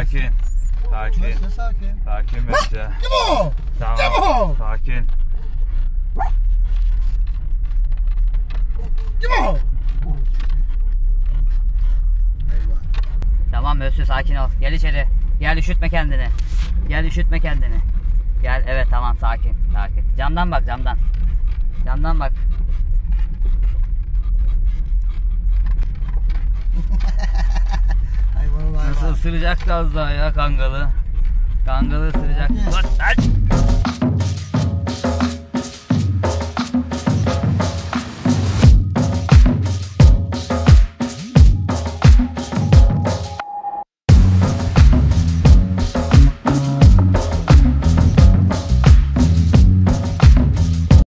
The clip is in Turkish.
Sakin. Sakin. Mösyö sakin. Sakin Mösyö. Kim o? Tamam. Kim o? Sakin. Kim o? Eyvah. Tamam Mösyö, sakin ol. Gel içeri. Gel, üşütme kendini. Gel, üşütme kendini. Gel, evet tamam, sakin. Sakin. Camdan bak, camdan. Camdan bak. Hayvan hayvan. Nasıl ısıracaktı az daha ya kangalı. Kangalı ısıracak. Dur, aç.